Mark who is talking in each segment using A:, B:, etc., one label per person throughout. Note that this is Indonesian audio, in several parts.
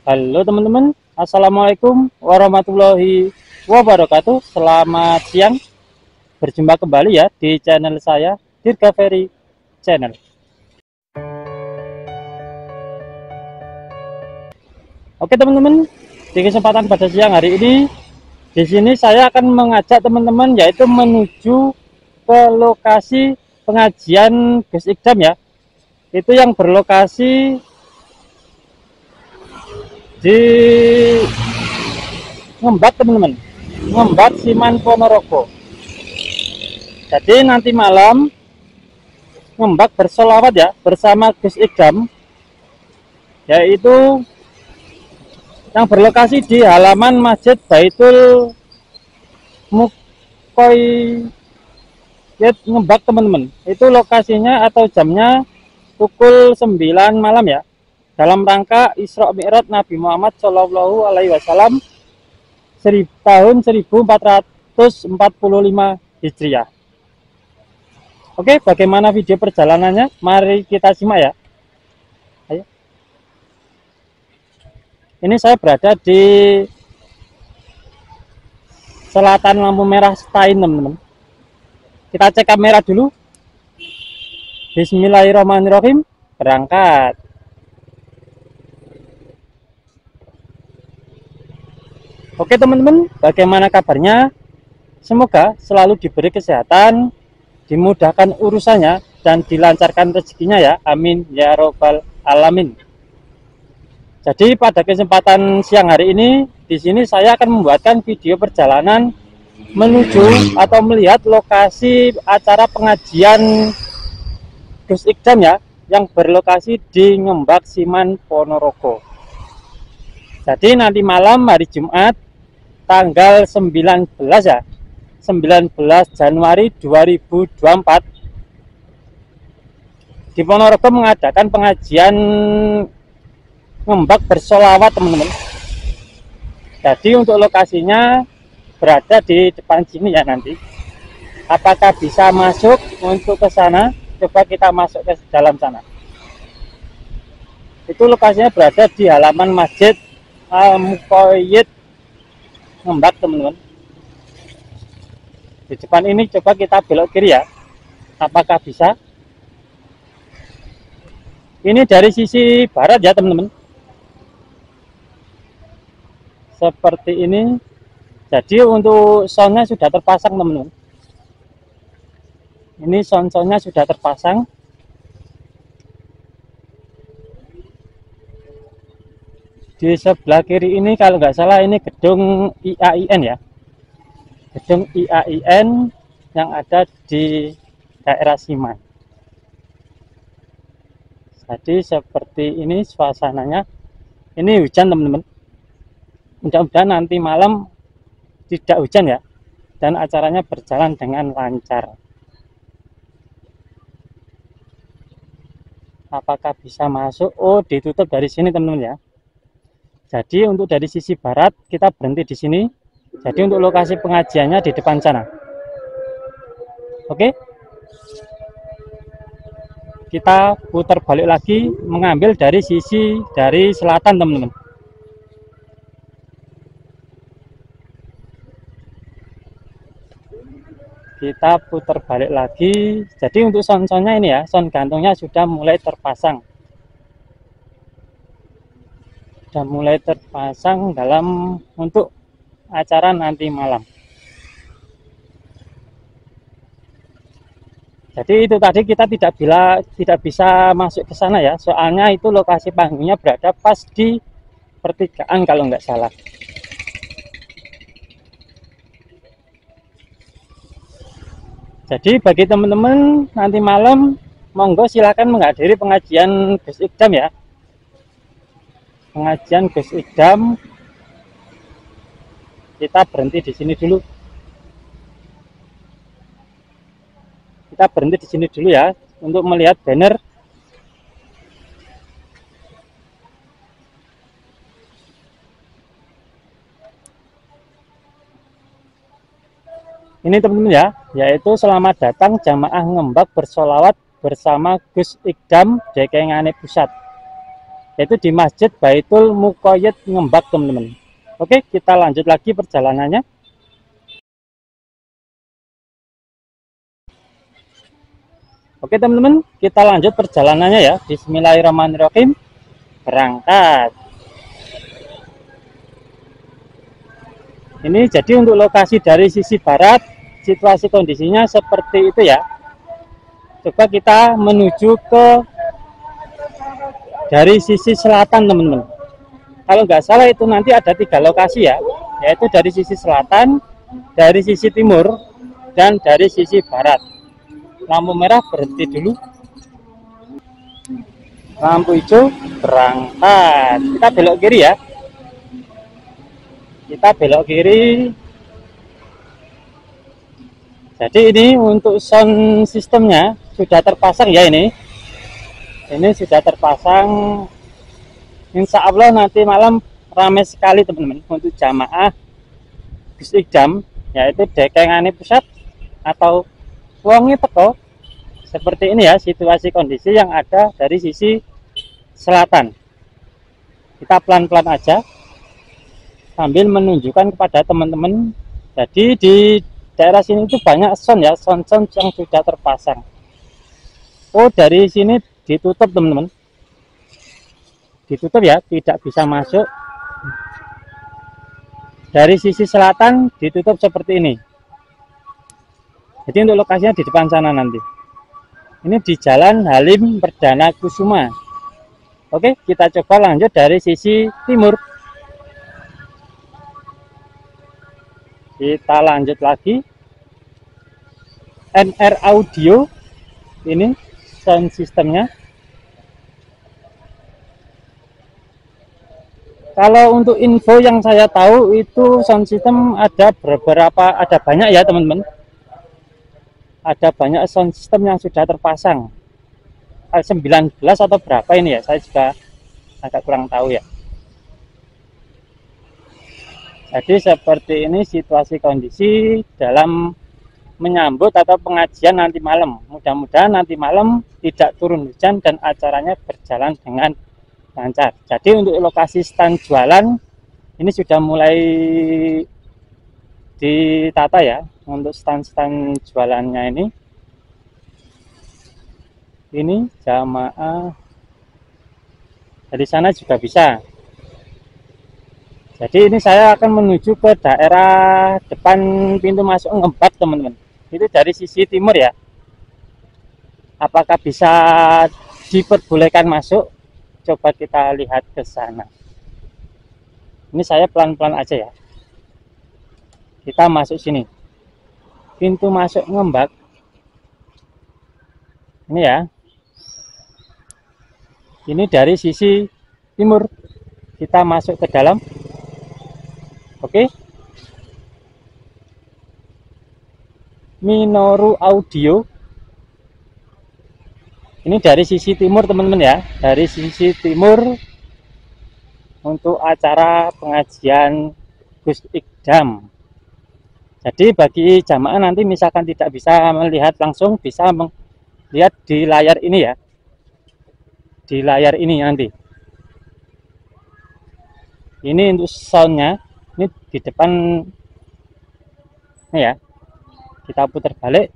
A: Halo teman-teman, Assalamualaikum warahmatullahi wabarakatuh. Selamat siang, berjumpa kembali ya di channel saya, Dirga Ferry Channel. Oke teman-teman, di kesempatan pada siang hari ini, di sini saya akan mengajak teman-teman yaitu menuju ke lokasi pengajian Gus Ikdam ya. Itu yang berlokasi di Ngembat teman-teman, Ngembat Siman Ponorogo. Jadi nanti malam Ngembat bersolawat ya bersama Gus Ikdam, yaitu yang berlokasi di halaman Masjid Baitul Mukoyet Ngembat teman-teman. Itu lokasinya atau jamnya pukul 9 malam ya, dalam rangka Isra Mi'raj Nabi Muhammad Shallallahu Alaihi Wasallam tahun 1445 Hijriah. Oke, bagaimana video perjalanannya? Mari kita simak ya. Ayo. Ini saya berada di selatan lampu merah Stein teman-teman. Kita cek kamera dulu. Bismillahirrahmanirrahim. Berangkat. Oke teman-teman, bagaimana kabarnya? Semoga selalu diberi kesehatan, dimudahkan urusannya, dan dilancarkan rezekinya ya. Amin ya robbal alamin. Jadi pada kesempatan siang hari ini, di sini saya akan membuatkan video perjalanan menuju atau melihat lokasi acara pengajian Gus Ikdam ya, yang berlokasi di Ngembat Siman Ponorogo. Jadi nanti malam hari Jumat tanggal 19 ya, 19 Januari 2024 di Ponorogo mengadakan pengajian Ngembat bersolawat teman-teman. Jadi untuk lokasinya berada di depan sini ya nanti. Apakah bisa masuk untuk ke sana? Coba kita masuk ke dalam sana. Itu lokasinya berada di halaman Masjid Al-Mukoyet Ngembat teman-teman. Di depan ini coba kita belok kiri ya. Apakah bisa? Ini dari sisi barat ya teman-teman. Seperti ini. Jadi untuk soundnya sudah terpasang teman-teman. Ini sound-soundnya sudah terpasang. Di sebelah kiri ini kalau nggak salah ini gedung IAIN ya, gedung IAIN yang ada di daerah Siman. Jadi seperti ini suasananya. Ini hujan teman-teman, mudah-mudahan nanti malam tidak hujan ya, dan acaranya berjalan dengan lancar. Apakah bisa masuk? Oh, ditutup dari sini teman-teman ya. Jadi untuk dari sisi barat kita berhenti di sini. Jadi untuk lokasi pengajiannya di depan sana. Oke. Kita putar balik lagi mengambil dari sisi dari selatan teman-teman. Kita putar balik lagi. Jadi untuk sound-soundnya ini ya, sound gantungnya sudah mulai terpasang. Sudah mulai terpasang dalam untuk acara nanti malam. Jadi itu tadi kita tidak bisa masuk ke sana ya, soalnya itu lokasi panggungnya berada pas di pertigaan kalau nggak salah. Jadi bagi teman-teman nanti malam, monggo silakan menghadiri pengajian Gus Ikdam ya. Pengajian Gus Ikdam. Kita berhenti di sini dulu. Kita berhenti di sini dulu ya untuk melihat banner. Ini teman-teman ya, yaitu selamat datang jamaah Ngembat bersolawat bersama Gus Ikdam Jekengane Pusat. yaitu di Masjid Baitul Muqayyad Ngembak, teman-teman. Oke, kita lanjut lagi perjalanannya. Oke teman-teman, kita lanjut perjalanannya ya. Bismillahirrahmanirrahim. Berangkat. Ini jadi untuk lokasi dari sisi barat, situasi kondisinya seperti itu ya. Coba kita menuju ke dari sisi selatan, teman-teman. Kalau nggak salah itu nanti ada 3 lokasi ya, yaitu dari sisi selatan, dari sisi timur, dan dari sisi barat. Lampu merah berhenti dulu, lampu hijau berangkat. Kita belok kiri ya, kita belok kiri. Jadi ini untuk sound sistemnya sudah terpasang ya, ini sudah terpasang. Insya Allah nanti malam ramai sekali teman-teman untuk jamaah Gus Ikdam, yaitu Dekengane Pusat atau Wongi Teko. Seperti ini ya situasi kondisi yang ada dari sisi selatan. Kita pelan-pelan aja sambil menunjukkan kepada teman-teman. Jadi di daerah sini itu banyak sound ya, sound yang sudah terpasang. Oh, dari sini ditutup teman-teman, ditutup ya, tidak bisa masuk. Dari sisi selatan ditutup seperti ini. Jadi untuk lokasinya di depan sana nanti. Ini di Jalan Halim Perdana Kusuma. Oke, kita coba lanjut dari sisi timur. Kita lanjut lagi. NR Audio. Ini sound sistemnya. Kalau untuk info yang saya tahu itu sound system ada beberapa, ada banyak ya teman-teman. Ada banyak sound system yang sudah terpasang. 19 atau berapa ini ya, saya juga agak kurang tahu ya. Jadi seperti ini situasi kondisi dalam menyambut atau pengajian nanti malam. Mudah-mudahan nanti malam tidak turun hujan dan acaranya berjalan dengan lancar. Jadi untuk lokasi stand jualan ini sudah mulai ditata ya, untuk stand-stand jualannya ini. Ini jamaah dari sana juga bisa. Jadi ini saya akan menuju ke daerah depan pintu masuk Ngembak, teman-teman. Itu dari sisi timur ya. Apakah bisa diperbolehkan masuk? Coba kita lihat ke sana. Ini saya pelan-pelan aja ya. Kita masuk sini. Pintu masuk Ngembak. Ini ya. Ini dari sisi timur. Kita masuk ke dalam. Oke. Minoru Audio. Ini dari sisi timur teman-teman ya, dari sisi timur untuk acara pengajian Gus Ikdam. Jadi bagi jamaah nanti misalkan tidak bisa melihat langsung, bisa melihat di layar ini ya, di layar ini nanti. Ini untuk soundnya, ini di depan ini ya, kita putar balik.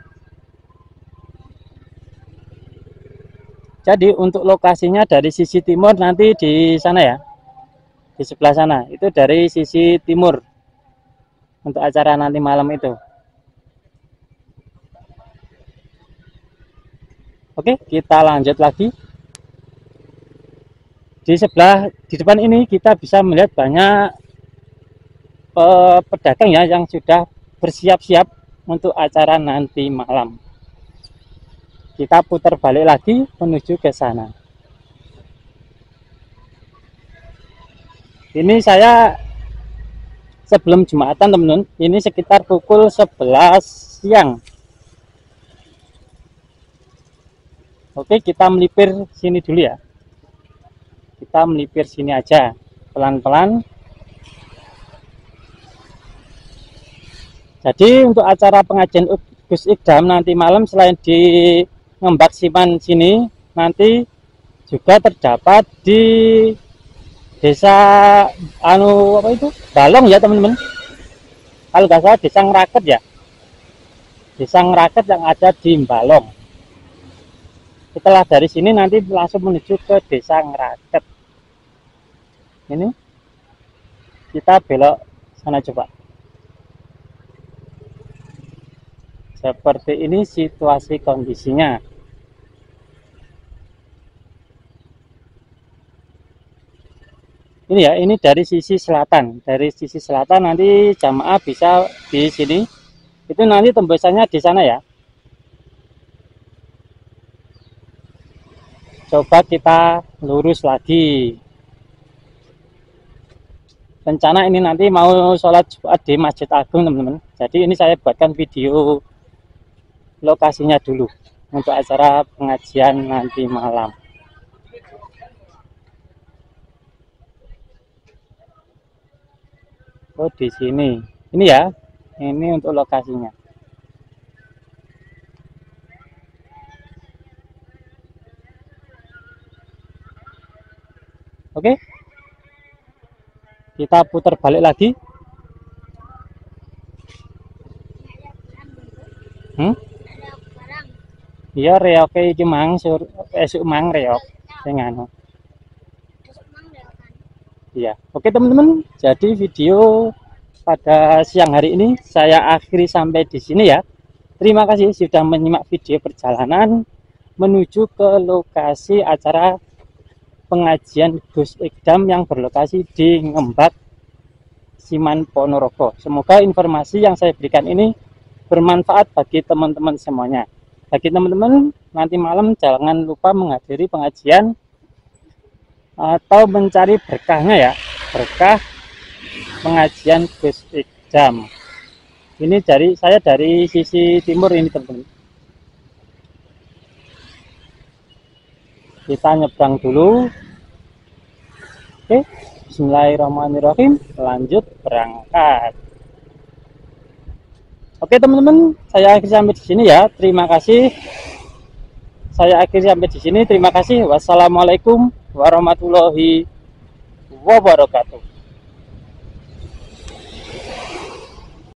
A: Jadi untuk lokasinya dari sisi timur nanti di sana ya, di sebelah sana. Itu dari sisi timur untuk acara nanti malam itu. Oke, kita lanjut lagi. Di sebelah, di depan ini kita bisa melihat banyak pedagang ya yang sudah bersiap-siap untuk acara nanti malam. Kita putar balik lagi menuju ke sana. Ini saya sebelum Jumatan teman-teman, ini sekitar pukul 11 siang. Oke, kita melipir sini dulu ya. Kita melipir sini aja, pelan-pelan. Jadi untuk acara pengajian Gus Ikdam nanti malam selain di Ngembak Siman sini, nanti juga terdapat di desa apa itu Balong ya teman-teman, kalau nggak salah desa Ngeraket ya, desa Ngeraket yang ada di Balong. Setelah dari sini nanti langsung menuju ke desa Ngeraket. Ini kita belok sana coba. Seperti ini situasi kondisinya. Ini ya, ini dari sisi selatan. Dari sisi selatan nanti jamaah bisa di sini. Itu nanti tembusannya di sana ya. Coba kita lurus lagi. Rencana ini nanti mau sholat Jumat di Masjid Agung teman-teman. Jadi ini saya buatkan video lokasinya dulu untuk acara pengajian nanti malam. Oh di sini, ini ya, ini untuk lokasinya. Oke, kita putar balik lagi. Iya reok iki mang sur esuk mang reok sing anu. Iya. Oke teman-teman, jadi video pada siang hari ini saya akhiri sampai di sini ya. Terima kasih sudah menyimak video perjalanan menuju ke lokasi acara pengajian Gus Ikdam yang berlokasi di Ngembak, Siman Ponorogo. Semoga informasi yang saya berikan ini bermanfaat bagi teman-teman semuanya. Bagi teman-teman nanti malam jangan lupa menghadiri pengajian atau mencari berkahnya ya, berkah pengajian Gus Ikdam. Ini saya dari sisi timur ini teman-teman. Kita nyebrang dulu. Oke, bismillahirrahmanirrahim, lanjut berangkat. Oke teman-teman, saya akhiri sampai di sini ya. Terima kasih. Saya akhiri sampai di sini. Terima kasih. Wassalamualaikum warahmatullahi wabarakatuh.